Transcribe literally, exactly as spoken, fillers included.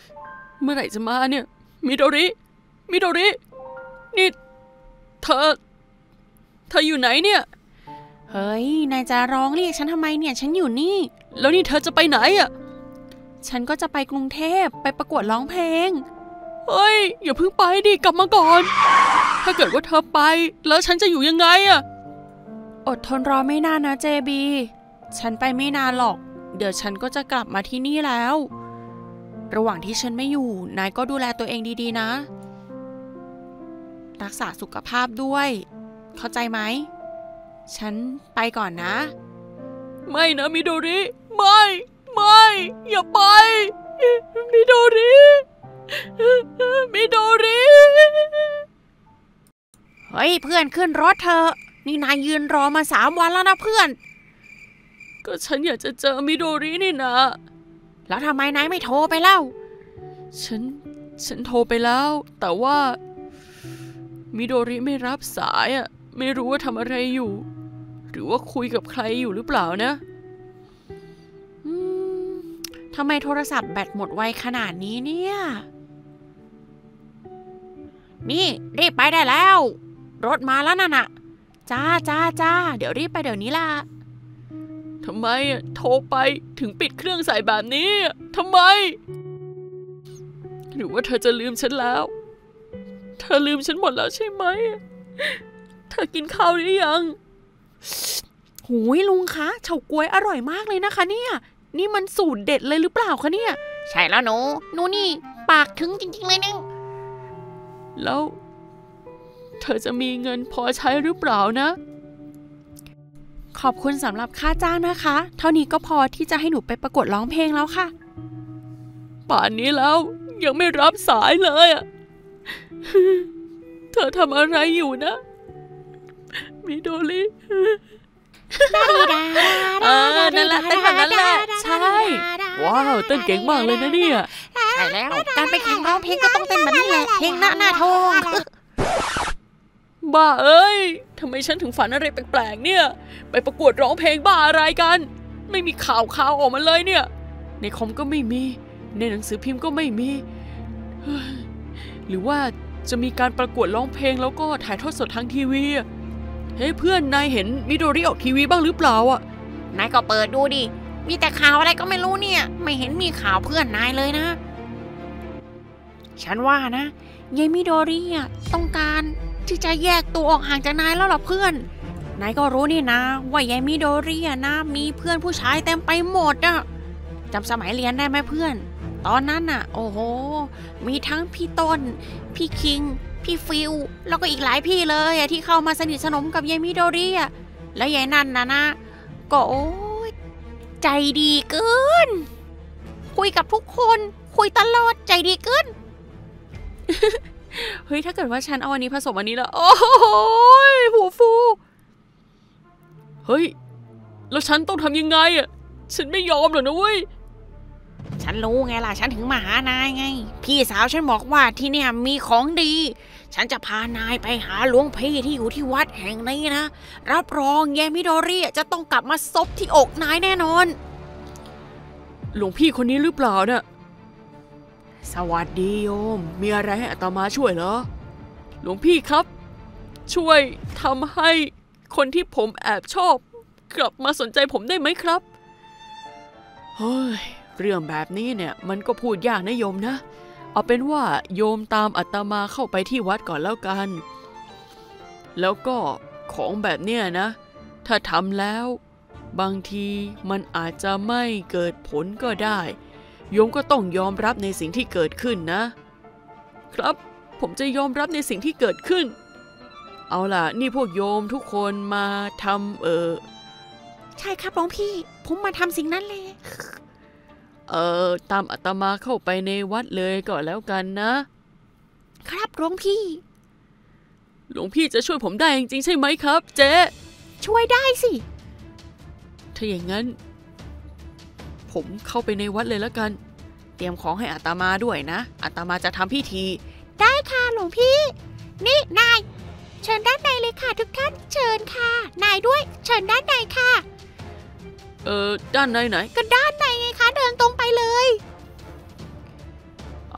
เมื่อไหร่จะมาเนี่ยมิโดริมิโดรินี่เธอเธออยู่ไหนเนี่ยเฮ้ยนายจะร้องเรียกฉันทำไมเนี่ยฉันอยู่นี่แล้วนี่เธอจะไปไหนอ่ะฉันก็จะไปกรุงเทพไปประกวดร้องเพลงเฮ้ยอย่าเพิ่งไปดิกลับมาก่อนถ้าเกิดว่าเธอไปแล้วฉันจะอยู่ยังไงอ่ะอดทนรอไม่นานนะเจบีฉันไปไม่นานหรอกเดี๋ยวฉันก็จะกลับมาที่นี่แล้วระหว่างที่ฉันไม่อยู่นายก็ดูแลตัวเองดีๆนะรักษาสุขภาพด้วยเข้าใจไหมฉันไปก่อนนะไม่นะมิโดริไม่ไม่อย่าไปมิโดริมิโดริเฮ้ยเพื่อนขึ้นรถเถอะนี่นายยืนรอมาสามวันแล้วนะเพื่อนก็ฉันอยากจะเจอมิโดรินี่นะแล้วทำไมนายไม่โทรไปเล่าฉันฉันโทรไปแล้วแต่ว่ามิโดริไม่รับสายอ่ะไม่รู้ว่าทำอะไรอยู่หรือว่าคุยกับใครอยู่หรือเปล่านะอืมทำไมโทรศัพท์แบตหมดไวขนาดนี้เนี่ยนี่รีบไปได้แล้วรถมาแล้วนั่นน่ะจ้าจ้าจ้าเดี๋ยวรีบไปเดี๋ยวนี้ล่ะทำไมอ่ะโทรไปถึงปิดเครื่องใส่แบบนี้ทำไมหรือว่าเธอจะลืมฉันแล้วเธอลืมฉันหมดแล้วใช่ไหมเธอกินข้าวหรือยังหูยลุงคะเฉาก๊วยอร่อยมากเลยนะคะเนี่ยนี่มันสูตรเด็ดเลยหรือเปล่าคะเนี่ยใช่แล้วหนูหนูนี่ปากถึงจริงๆเลยเนี่ยแล้วเธอจะมีเงินพอใช้หรือเปล่านะขอบคุณสำหรับค่าจ้างนะคะเท่านี้ก็พอที่จะให้หนูไปประกวดร้องเพลงแล้วค่ะป่านนี้แล้วยังไม่รับสายเลยอ่ะเธอทำอะไรอยู่นะมิโดริเออนั่นแหละเต้นแบบนั้นแหละใช่ว้าวเต้นเก่งมากเลยนะเนี่ยใช่แล้วการไปแข่งร้องเพลงก็ต้องเต้นแบบนี้แหละเพลงหน้าหน้าทองบ้าเอ้ยทำไมฉันถึงฝันอะไรแปลกๆเนี่ยไปประกวดร้องเพลงบ้าอะไรกันไม่มีข่าวข่าวออกมาเลยเนี่ยในคอมก็ไม่มีในหนังสือพิมพ์ก็ไม่มีหรือว่าจะมีการประกวดร้องเพลงแล้วก็ถ่ายทอดสดทางทีวีเฮ้ยเพื่อนนายเห็นมิโดริออกทีวีบ้างหรือเปล่าอ่ะนายก็เปิดดูดิมีแต่ข่าวอะไรก็ไม่รู้เนี่ยไม่เห็นมีข่าวเพื่อนนายเลยนะฉันว่านะยายมิโดริอ่ะต้องการที่จะแยกตัวออกห่างจากนายแล้วหรอเพื่อนนายก็รู้นี่นะว่ายายมิโดริอ่ะนะมีเพื่อนผู้ชายเต็มไปหมดอ่ะจำสมัยเรียนได้ไหมเพื่อนตอนนั้นน่ะโอ้โหมีทั้งพี่ต้นพี่คิงพี่ฟิลแล้วก็อีกหลายพี่เลยอ่ะที่เข้ามาสนิทสนมกับยายมิโดริอ่ะแล้วยายนั่นนะนะก็โอ้ยใจดีเกินคุยกับทุกคนคุยตลอดใจดีเกินเฮ้ยถ้าเกิดว่าฉันเอาอันนี้ผสมอันนี้แล้วโอ้ยหัวฟูเฮ้ยแล้วฉันต้องทำยังไงอ่ะฉันไม่ยอมหรอกนะเว้ยฉันรู้ไงล่ะฉันถึงมาหานายไงพี่สาวฉันบอกว่าที่เนี่ยมีของดีฉันจะพานายไปหาหลวงพี่ที่อยู่ที่วัดแห่งนี้นะรับรองยายมิโดริจะต้องกลับมาซบที่อกนายแน่นอนหลวงพี่คนนี้หรือเปล่าเนี่ยสวัสดีโยมมีอะไรให้อาตมาช่วยเหรอหลวงพี่ครับช่วยทำให้คนที่ผมแอบชอบกลับมาสนใจผมได้ไหมครับเฮ้ยเรื่องแบบนี้เนี่ยมันก็พูดยากนะโยมนะเอาเป็นว่าโยมตามอาตมาเข้าไปที่วัดก่อนแล้วกันแล้วก็ของแบบเนี้ยนะถ้าทำแล้วบางทีมันอาจจะไม่เกิดผลก็ได้โยมก็ต้องยอมรับในสิ่งที่เกิดขึ้นนะครับผมจะยอมรับในสิ่งที่เกิดขึ้นเอาล่ะนี่พวกโยมทุกคนมาทำเออใช่ครับหลวงพี่ผมมาทำสิ่งนั้นเลยเออตามอาตมาเข้าไปในวัดเลยก็แล้วกันนะครับหลวงพี่หลวงพี่จะช่วยผมได้จริงๆใช่ไหมครับเจ๊ช่วยได้สิถ้าอย่างนั้นผมเข้าไปในวัดเลยแล้วกันเตรียมของให้อาตมาด้วยนะอาตมาจะทำพิธีได้ค่ะหลวงพี่นี่นายเชิญด้านในเลยค่ะทุกท่านเชิญค่ะนายด้วยเชิญด้านในค่ะเออด้านในไหนก็ด้านในไงคะเดินตรงไปเลย